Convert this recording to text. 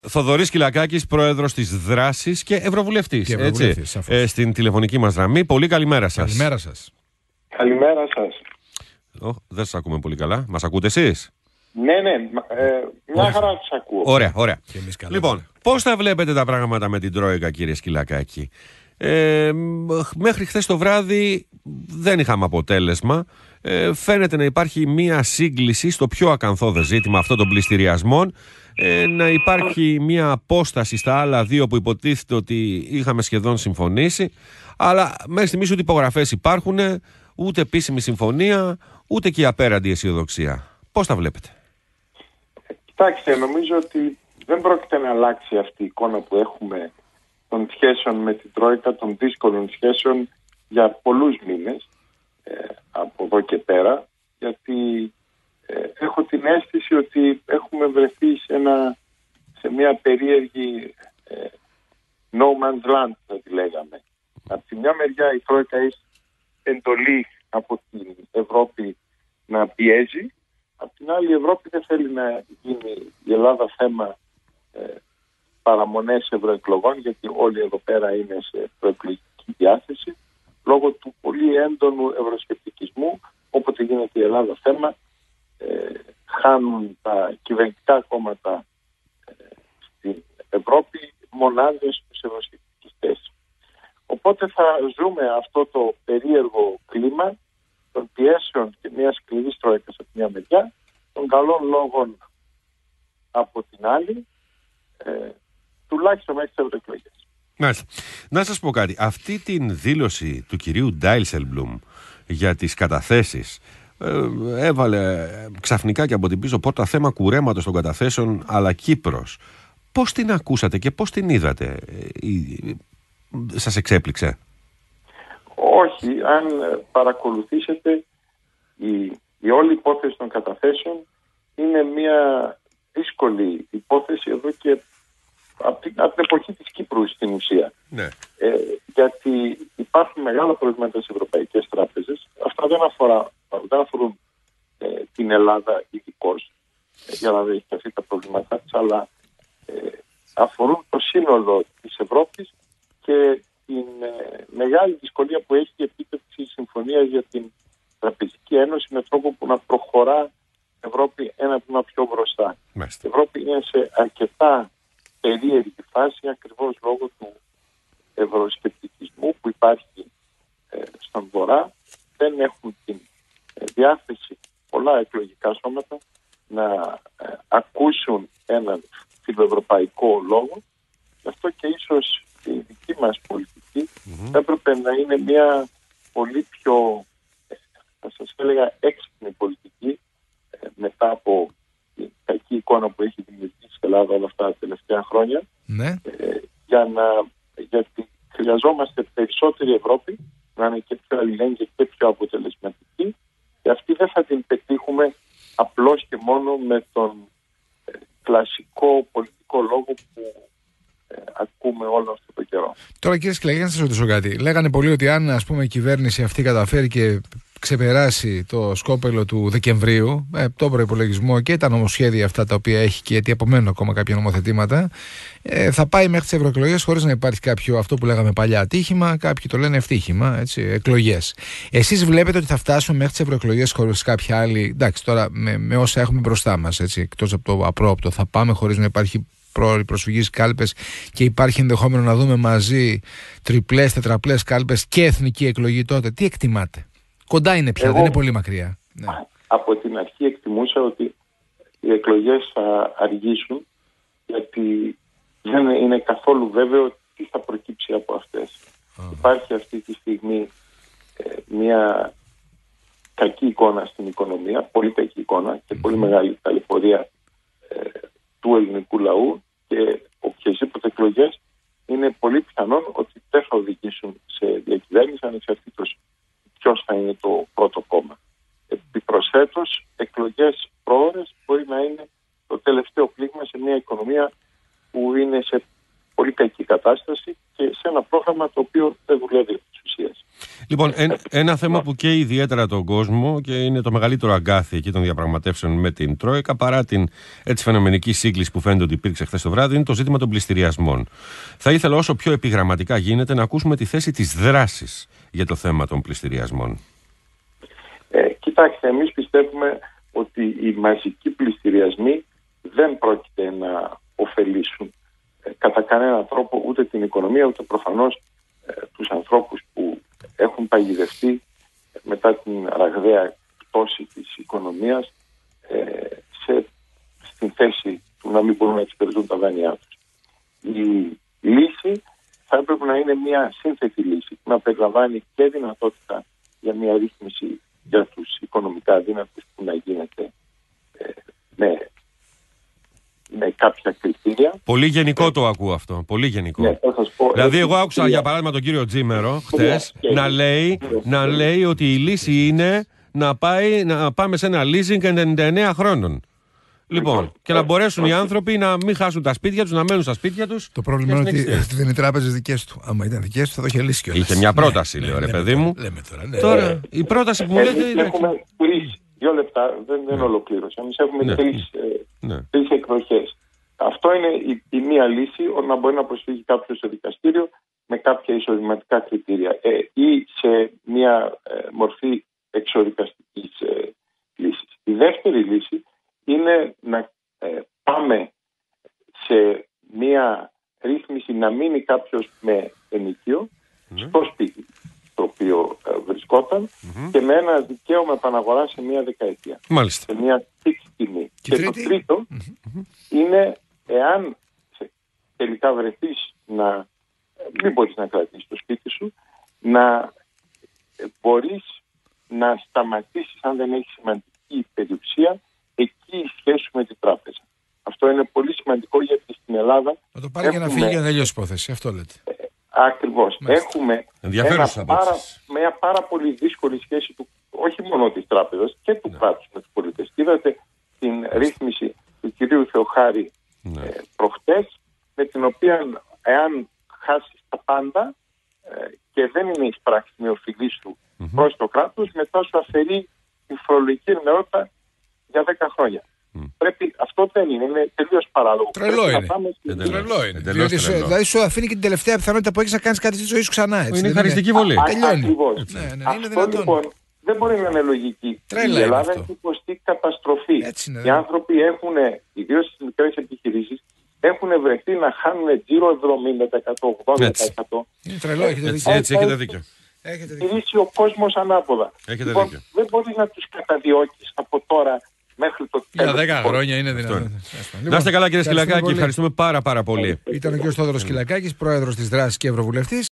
Θοδωρής Κυλακάκης, πρόεδρος της Δράσης και ευρωβουλευτής. Στην τηλεφωνική μας γραμμή. Πολύ καλημέρα σας. Καλημέρα σας. Καλημέρα σας. Δεν σας ακούμε πολύ καλά. Μας ακούτε εσείς? Ναι, μια χαρά σας ακούω. Ωραία. Λοιπόν, πώς θα βλέπετε τα πράγματα με την Τρόικα, κύριε Σκυλακάκη? Μέχρι χθες το βράδυ δεν είχαμε αποτέλεσμα. Φαίνεται να υπάρχει μία σύγκληση στο πιο ακαθόδε ζήτημα αυτό των πληστηριασμών, να υπάρχει μία απόσταση στα άλλα δύο που υποτίθεται ότι είχαμε σχεδόν συμφωνήσει, αλλά μέχρι στιγμής ούτε υπογραφές υπάρχουν, ούτε επίσημη συμφωνία, ούτε και η απέραντη αισιοδοξία. Πώς τα βλέπετε? Κοιτάξτε, νομίζω ότι δεν πρόκειται να αλλάξει αυτή η εικόνα που έχουμε των σχέσεων με την Τρόικα, των δύσκολων σχέσεων για πολλούς μήνες από εδώ και πέρα, γιατί έχω την αίσθηση ότι έχουμε βρεθεί σε μια περίεργη no man's land, θα τη λέγαμε. Από τη μια μεριά η Τρόικα έχει εντολή από την Ευρώπη να πιέζει, από την άλλη η Ευρώπη δεν θέλει να γίνει η Ελλάδα θέμα παραμονές ευρωεκλογών, γιατί όλοι εδώ πέρα είναι σε προεκλογική διάθεση, λόγω του πολύ έντονου ευρωσκεπτικισμού. Όποτε γίνεται η Ελλάδα θέμα, χάνουν τα κυβερνητικά κόμματα στην Ευρώπη μονάδες στους ευρωσκεπτικιστές. Οπότε θα ζούμε αυτό το περίεργο κλίμα των πιέσεων και μια σκληρή Τρόικας από μια μεριά, των καλών λόγων από την άλλη, τουλάχιστον μέχρι τις ευρωεκλογές. Μάλιστα. Να σας πω κάτι. Αυτή την δήλωση του κυρίου Ντάισελμπλουμ για τις καταθέσεις έβαλε ξαφνικά και από την πίσω πόρτα θέμα κουρέματος των καταθέσεων, αλλά Κύπρος. Πώς την ακούσατε και πώς την είδατε? Σας εξέπληξε? Όχι. Αν παρακολουθήσετε, η όλη υπόθεση των καταθέσεων είναι μια δύσκολη υπόθεση εδώ και από την εποχή της Κύπρου στην ουσία. Ναι. Γιατί υπάρχουν μεγάλα προβλήματα στις ευρωπαϊκές τράπεζες. Αυτά δεν αφορούν την Ελλάδα ειδικώς, για να δεν έχει τα προβλήματά της, αλλά αφορούν το σύνολο της Ευρώπης και την μεγάλη δυσκολία που έχει η επίτευξη συμφωνίας για την Τραπεζική Ένωση με τρόπο που να προχωρά η Ευρώπη ένα βήμα πιο μπροστά. Μάλιστα. Η Ευρώπη είναι σε αρκετά περίεργη φάση ακριβώς λόγω του ευρωσκεπτικισμού που υπάρχει στον Βορρά. Δεν έχουν την διάθεση πολλά εκλογικά σώματα να ακούσουν έναν φιλοευρωπαϊκό λόγο. Γι' αυτό και ίσως η δική μας πολιτική έπρεπε να είναι μια πολύ πιο, θα σας έλεγα, έξυπνη πολιτική μετά από την κακή εικόνα που έχει δημιουργήσει η Ελλάδα όλα αυτά τα τελευταία χρόνια. Ναι. Γιατί χρειαζόμαστε περισσότερη Ευρώπη, να είναι και πιο αλληλέγγυη και πιο αποτελεσματική, και αυτή δεν θα την πετύχουμε απλώς και μόνο με τον κλασικό πολιτικό λόγο που ακούμε όλο αυτό το καιρό. Τώρα, κύριε Σκυλακάκη, να σας ρωτήσω κάτι. Λέγανε πολλοί ότι αν, ας πούμε, η κυβέρνηση αυτή καταφέρει και ξεπεράσει το σκόπελο του Δεκεμβρίου, τον προϋπολογισμό και τα νομοσχέδια αυτά τα οποία έχει, και γιατί απομένουν ακόμα κάποια νομοθετήματα, θα πάει μέχρι τις ευρωεκλογές χωρίς να υπάρχει κάποιο, αυτό που λέγαμε παλιά, ατύχημα, κάποιοι το λένε ευτύχημα, εκλογές. Εσείς βλέπετε ότι θα φτάσουμε μέχρι τις ευρωεκλογές χωρίς κάποια άλλη? Εντάξει, τώρα με όσα έχουμε μπροστά μας, εκτός από το απρόοπτο, θα πάμε χωρίς να υπάρχει πρόορη προσφυγή στις κάλπες και υπάρχει ενδεχόμενο να δούμε μαζί τριπλές, τετραπλές κάλπες και εθνική εκλογή τότε? Τι εκτιμάτε? Κοντά είναι πια, δεν είναι πολύ μακριά. Ναι. Από την αρχή εκτιμούσα ότι οι εκλογές θα αργήσουν, γιατί δεν είναι καθόλου βέβαιο τι θα προκύψει από αυτές. Υπάρχει αυτή τη στιγμή μια κακή εικόνα στην οικονομία, πολύ κακή εικόνα και πολύ μεγάλη ταλαιπωρία του ελληνικού λαού, και οποιασδήποτε εκλογές είναι πολύ πιθανόν ότι δεν θα οδηγήσουν σε διακυβέρνηση, ανεξαρτήτως ποιος θα είναι το πρώτο κόμμα. Επιπροσθέτως, εκλογές πρόορες μπορεί να είναι το τελευταίο πλήγμα σε μια οικονομία που είναι σε πολύ κακή κατάσταση και σε ένα πρόγραμμα το οποίο δεν δουλεύει επί της ουσίας. Λοιπόν, ένα θέμα που καίει ιδιαίτερα τον κόσμο και είναι το μεγαλύτερο αγκάθι εκεί των διαπραγματεύσεων με την Τρόικα, παρά την έτσι φαινομενική σύγκληση που φαίνεται ότι υπήρξε χθες το βράδυ, είναι το ζήτημα των πληστηριασμών. Θα ήθελα όσο πιο επιγραμματικά γίνεται να ακούσουμε τη θέση της δράσης για το θέμα των πληστηριασμών. Κοιτάξτε, εμείς πιστεύουμε ότι οι μαζικοί πληστηριασμοί δεν πρόκειται να ωφελήσουν κατά κανένα τρόπο ούτε την οικονομία, ούτε προφανώς τους ανθρώπους που έχουν παγιδευτεί μετά την ραγδαία πτώση της οικονομίας στην θέση του να μην μπορούν να εξυπηρετούν τα δάνειά τους. Η λύση θα έπρεπε να είναι μια σύνθετη λύση που να περιλαμβάνει και δυνατότητα για μια ρύθμιση για τους οικονομικά αδύνατους που να γίνεται με κάποια κριτήρια. Πολύ γενικό το ακούω αυτό. Πολύ γενικό. Ναι, δηλαδή, εγώ άκουσα για παράδειγμα τον κύριο Τζίμερο χτες να λέει ότι η λύση είναι να πάμε σε ένα leasing 99 χρόνων. Λοιπόν, και να μπορέσουν οι άνθρωποι να μην χάσουν τα σπίτια τους, να μένουν στα σπίτια τους. Το πρόβλημα είναι ότι δεν είναι οι τράπεζες δικές του. Άμα ήταν δικές του, θα το είχε λύσει κιόλας. Είχε μια πρόταση, λέω, ρε παιδί μου. Τώρα, η πρόταση που μου λέτε είναι. Έχουμε 2 λεπτά, δεν ολοκλήρωσα. Εμείς έχουμε τρεις εκδοχές. Αυτό είναι η μία λύση, να μπορεί να προσφύγει κάποιος στο δικαστήριο με κάποια εισοδηματικά κριτήρια ή σε μία μορφή εξοδικαστικής λύσης. Η δεύτερη λύση είναι να πάμε σε μία ρύθμιση να μείνει κάποιος με ενοικίο στο σπίτι το οποίο βρισκόταν και με ένα δικαίωμα επαναγορά σε μία δεκαετία. Μάλιστα. Σε μία φίξη τιμή. Και το τρίτο είναι εάν τελικά βρεθείς να μην μπορείς να κρατήσεις το σπίτι σου, να μπορείς να σταματήσεις, αν δεν έχει σημαντική περιουσία, εκεί η σχέση σου με την τράπεζα. Αυτό είναι πολύ σημαντικό γιατί στην Ελλάδα. Να το πάρει και να φύγει για να τελειώσει η υπόθεση. Αυτό λέτε. Ακριβώς. Έχουμε μια πάρα πολύ δύσκολη σχέση όχι μόνο της τράπεζας και του κράτους με τους πολίτες. Είδατε την ρύθμιση του κυρίου Θεοχάρη προχτές, με την οποία εάν χάσεις τα πάντα και δεν είναι εισπράξει με οφειλή σου προς το κράτος, μετά σου αφαιρεί τη φορολογική ενότητα για 10 χρόνια. Αυτό δεν είναι τελείως παράλογο. Τρελό είναι. Δηλαδή σου αφήνει και την τελευταία πιθανότητα που έχεις να κάνεις κάτι στη ζωή σου ξανά. Έτσι. Είναι χαριστική βολή. Ακριβώς. Αυτό λοιπόν δεν μπορεί να είναι λογική. Η Ελλάδα έχει υποστεί καταστροφή. Οι άνθρωποι έχουν, ιδίως στις μικρές επιχειρήσεις, έχουν βρεθεί να χάνουν τζίρο 70%, 80%. Είναι τρελό, έχετε δίκιο. Έτσι έχετε δίκιο. Στηρίσει ο κόσμος ανάποδα. Λοιπόν, δεν μπορείς να τους καταδιώκεις από τώρα μέχρι το τέλος. Για 10 χρόνια είναι δυνατόν. Να είστε καλά, κύριε Σκυλακάκη, ευχαριστούμε πάρα πολύ. Ήταν ο κ. Θόδωρος Σκυλακάκης, πρόεδρος της Δράσης και ευρωβουλευτής.